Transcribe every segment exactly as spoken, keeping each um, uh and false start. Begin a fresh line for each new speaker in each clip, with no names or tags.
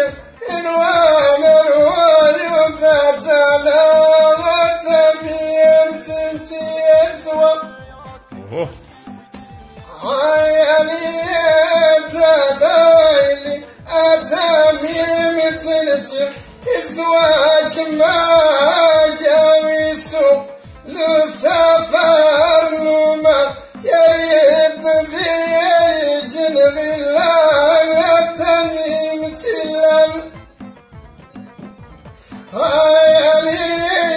إنوان الوالوزات على وتميم تنتي أسوأ عيالي تلايلي أتميم تنتي إزواج ما جاويسو لسافر نوما يد ذي جنغي لا تميم تلم عيالي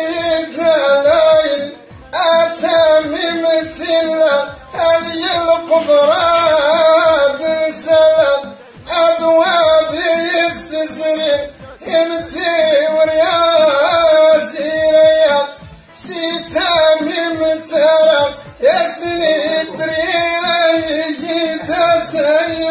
تلايل أتميم تلم هل القبرات سلام أدواب يستزري همتي ورياسي رياض سيتامي ترى يسني تريد تسير